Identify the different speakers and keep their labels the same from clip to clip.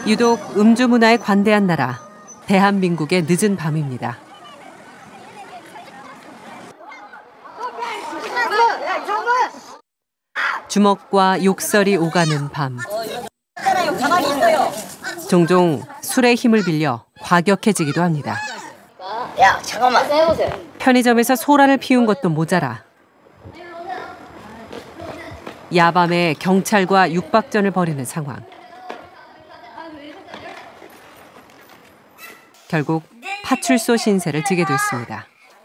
Speaker 1: 유독 음주 문화에 관대한 나라, 대한민국의 늦은 밤입니다. 주먹과 욕설이 오가는 밤. 종종 술의 힘을 빌려 과격해지기도 합니다.
Speaker 2: 야, 잠깐만.
Speaker 1: 편의점에서 소란을 피운 것도 모자라 야밤에 경찰과 육박전을 벌이는 상황. 결국 파출소 신세를 지게 됐습니다.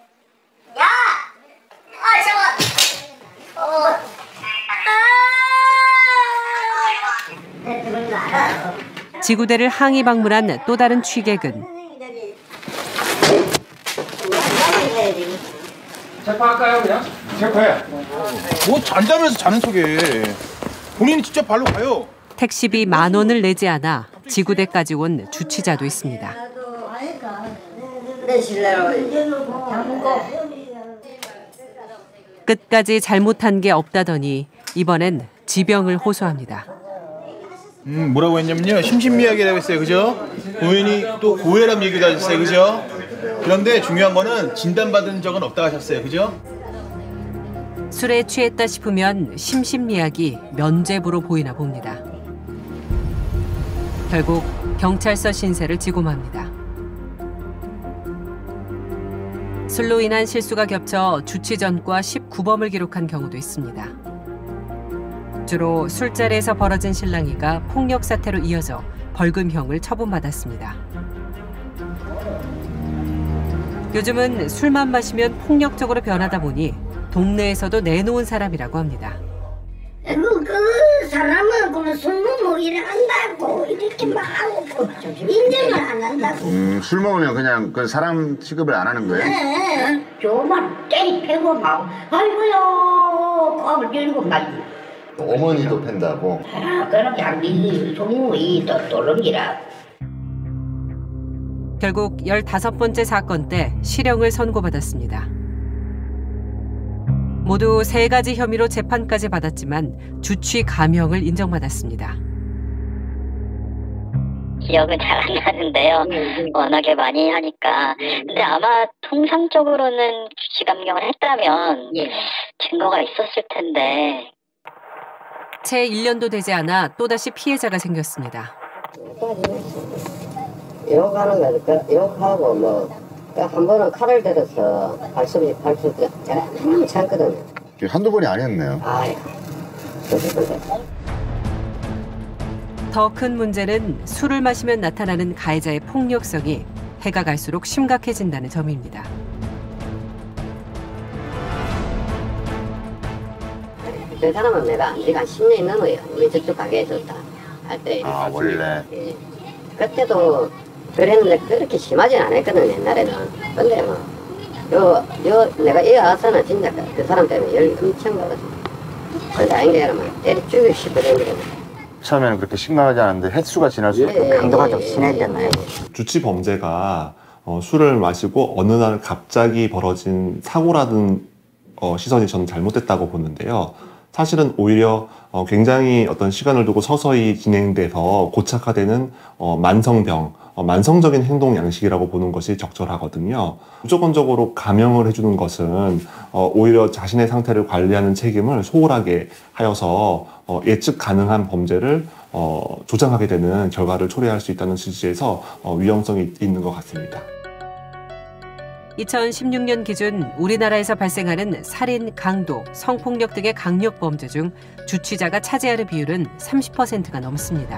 Speaker 1: 지구대를 항의 방문한 또 다른 취객은
Speaker 3: 체포할까요, 그냥? 체포해.
Speaker 4: 뭐 잔자면서 자는 속에 본인이 직접 발로 가요.
Speaker 1: 택시비 10,000원을 내지 않아 지구대까지 온 주치자도 있습니다. 끝까지 잘못한 게 없다더니 이번엔 지병을 호소합니다.
Speaker 4: 뭐라고 했냐면요. 심신미약이라고 했어요. 그죠? 본인이 또 고혈압 얘기도 하셨어요. 그죠? 그런데 중요한 거는 진단받은 적은 없다고 하셨어요. 그죠?
Speaker 1: 술에 취했다 싶으면 심신미약이 면죄부로 보이나 봅니다. 결국 경찰서 신세를 지고 맙니다. 술로 인한 실수가 겹쳐 주치전과 19범을 기록한 경우도 있습니다. 주로 술자리에서 벌어진 실랑이가 폭력 사태로 이어져 벌금형을 처분받았습니다. 요즘은 술만 마시면 폭력적으로 변하다 보니 동네에서도 내놓은 사람이라고 합니다.
Speaker 2: 그 사람은 그냥 술 먹고 이래 한다고 이렇게 막 하고 인정을 안 한다고.
Speaker 5: 술 먹으면 그냥 그 사람 취급을 안 하는 거예요?
Speaker 2: 네. 저만 때리 패고 막 아이고야 밥을 들고 막.
Speaker 5: 어머니도 팬다고?
Speaker 2: 아, 그렇게 하기 소문이 또 또름이라.
Speaker 1: 결국 15번째 사건 때 실형을 선고받았습니다. 모두 3가지 혐의로 재판까지 받았지만 주치 감형을 인정받았습니다.
Speaker 6: 기억은 잘 안 나는데요. 워낙에 많이 하니까. 근데 아마 통상적으로는 주치 감경을 했다면 증거가 있었을 텐데.
Speaker 1: 채 1년도 되지 않아 또다시 피해자가 생겼습니다.
Speaker 7: 욕하는 거, 욕하고 뭐 한 번은 칼을 들어서 발톱이 제가 한번 참거든요.
Speaker 5: 한두 번이 아니었네요.
Speaker 1: 더 큰 문제는 술을 마시면 나타나는 가해자의 폭력성이 해가 갈수록 심각해진다는 점입니다.
Speaker 7: 그 사람은 네가 10년이 넘어요. 우리 저쪽 가게에 줬다 할 때.
Speaker 5: 아, 원래?
Speaker 7: 예. 그때도 그랬는데 그렇게 심하진 않았거든 옛날에는. 근데 뭐 내가 이 와서는 진짜 그 사람 때문에 열이 엄청 받았어. 그래서 아닌 게 아니라 때려 죽이고 싶어졌거든.
Speaker 5: 처음에는 그렇게 심각하지 않은데 횟수가 지날수록
Speaker 7: 강도가 좀 심해졌나요?
Speaker 8: 주치 범죄가 술을 마시고 어느 날 갑자기 벌어진 사고라는 시선이 저는 잘못됐다고 보는데요. 사실은 오히려 굉장히 어떤 시간을 두고 서서히 진행돼서 고착화되는 만성병, 만성적인 행동 양식이라고 보는 것이 적절하거든요. 무조건적으로 감형을 해주는 것은 오히려 자신의 상태를 관리하는 책임을 소홀하게 하여서 예측 가능한 범죄를 조장하게 되는 결과를 초래할 수 있다는 취지에서 위험성이 있는 것 같습니다.
Speaker 1: 2016년 기준 우리나라에서 발생하는 살인, 강도, 성폭력 등의 강력범죄 중 주치자가 차지하는 비율은 30%가 넘습니다.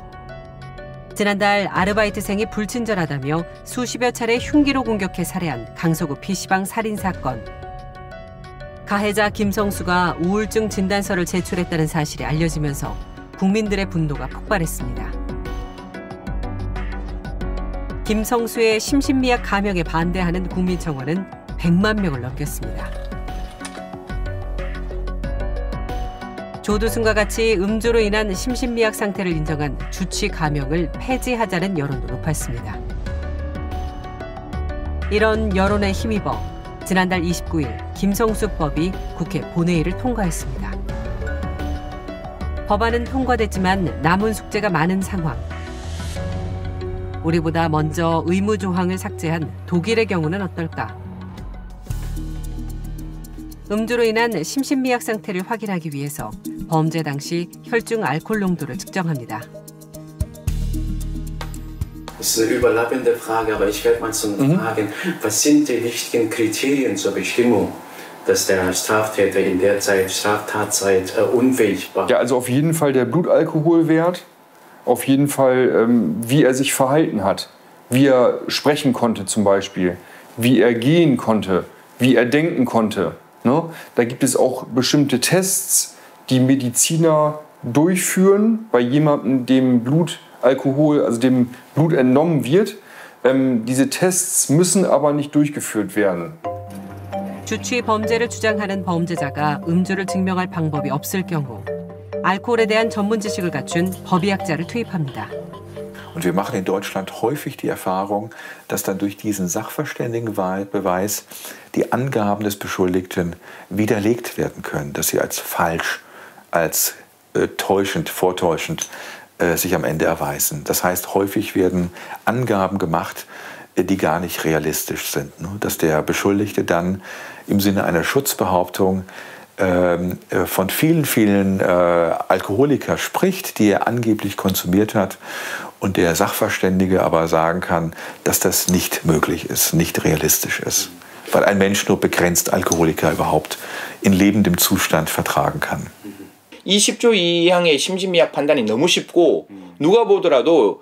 Speaker 1: 지난달 아르바이트생이 불친절하다며 수십여 차례 흉기로 공격해 살해한 강서구 PC방 살인 사건. 가해자 김성수가 우울증 진단서를 제출했다는 사실이 알려지면서 국민들의 분노가 폭발했습니다. 김성수의 심신미약 감형에 반대하는 국민청원은 100만 명을 넘겼습니다. 조두순과 같이 음주로 인한 심신미약 상태를 인정한 주치 감형을 폐지하자는 여론도 높았습니다. 이런 여론에 힘입어 지난달 29일 김성수법이 국회 본회의를 통과했습니다. 법안은 통과됐지만 남은 숙제가 많은 상황. 우리보다 먼저 의무 조항을 삭제한 독일의 경우는 어떨까? 음주로 인한 심신미약 상태를 확인하기 위해서 범죄 당시 혈중 알코올 농도를 측정합니다.
Speaker 9: Das ist eine überlappende Frage, aber ich werde mal zum Fragen, was sind die wichtigen Kriterien zur Bestimmung, dass der Straftäter in der Straftatzeit unfähig war?
Speaker 3: Ja, also auf jeden Fall der Blutalkoholwert, auf jeden Fall, wie er sich verhalten hat, wie er sprechen konnte zum Beispiel, wie er gehen konnte, wie er denken konnte. Ne? Da gibt es auch bestimmte Tests, die Mediziner durchführen bei jemandem, dem Blutalkohol, also dem Blut entnommen wird. Diese Tests müssen aber nicht durchgeführt werden.
Speaker 1: 주취 범죄를 주장하는 범죄자가 음주를 증명할 방법이 없을 경우 알코올에 대한 전문 지식을 갖춘 법의학자를 투입합니다.
Speaker 10: Und wir machen in Deutschland häufig die Erfahrung, dass dann durch diesen Sachverständigenbeweis die Angaben des Beschuldigten widerlegt werden können, dass sie als falsch, als täuschend, vortäuschend sich am Ende erweisen. Das heißt, häufig werden Angaben gemacht, die gar nicht realistisch sind. Dass der Beschuldigte dann im Sinne einer Schutzbehauptung von vielen Alkoholiker spricht, die er angeblich konsumiert hat, und der Sachverständige aber sagen kann, dass das nicht möglich ist, nicht realistisch ist, weil ein Mensch nur begrenzt Alkoholiker überhaupt in lebendem Zustand vertragen kann.
Speaker 11: 20조 이항의 심신미약 판단이 너무 쉽고 누가 보더라도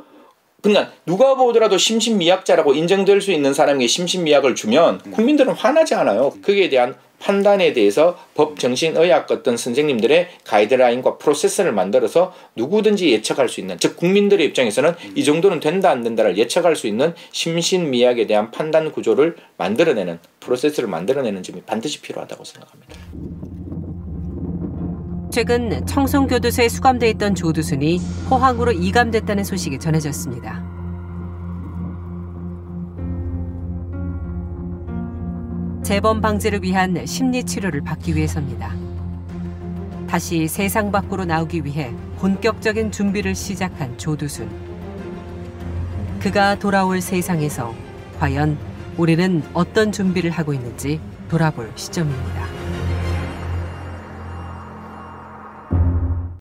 Speaker 11: 심신미약자라고 인정될 수 있는 사람에게 심신미약을 주면 국민들은 화나지 않아요. 거기에 대한 판단에 대해서 법정신의학 어떤 선생님들의 가이드라인과 프로세스를 만들어서 누구든지 예측할 수 있는, 즉 국민들의 입장에서는 이 정도는 된다 안 된다를 예측할 수 있는 심신미약에 대한 판단 구조를 만들어내는, 프로세스를 만들어내는 점이 반드시 필요하다고 생각합니다.
Speaker 1: 최근 청송교도소에 수감돼 있던 조두순이 포항으로 이감됐다는 소식이 전해졌습니다. 재범 방지를 위한 심리치료를 받기 위해서입니다. 다시 세상 밖으로 나오기 위해 본격적인 준비를 시작한 조두순. 그가 돌아올 세상에서 과연 우리는 어떤 준비를 하고 있는지 돌아볼 시점입니다.